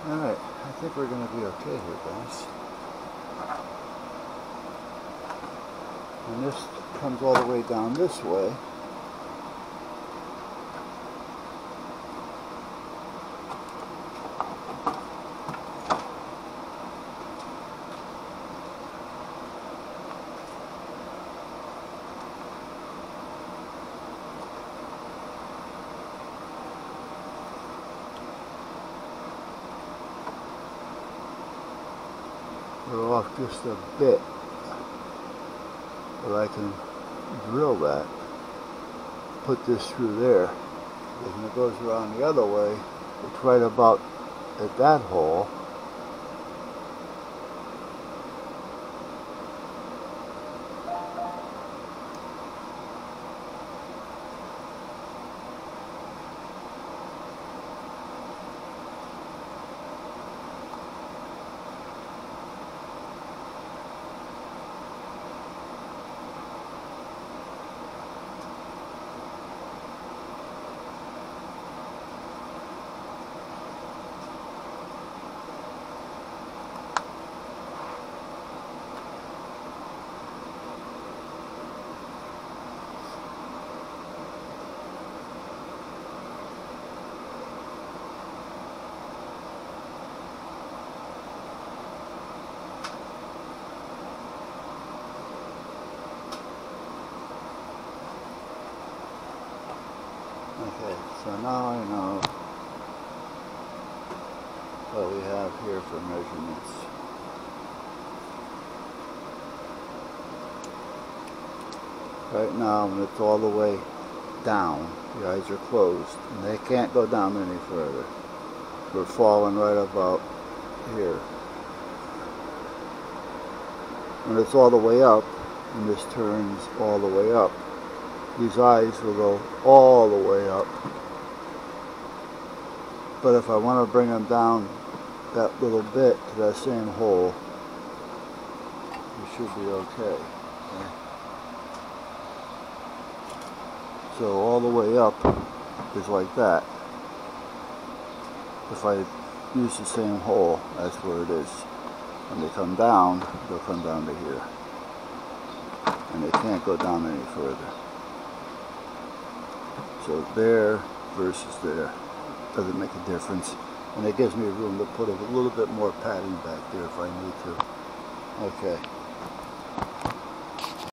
Alright, I think we're going to be okay here, guys. And this comes all the way down this way. We're off just a bit, but I can drill that, put this through there, and it goes around the other way. It's right about at that hole. Okay, so now I know what we have here for measurements. Right now, when it's all the way down, the eyes are closed, and they can't go down any further. We're falling right about here. When it's all the way up, and this turns all the way up, these eyes will go all the way up. But if I want to bring them down that little bit to that same hole, it should be okay. So all the way up is like that. If I use the same hole, that's where it is. When they come down, they'll come down to here. And they can't go down any further. So there versus there doesn't make a difference, and it gives me room to put a little bit more padding back there if I need to. Okay.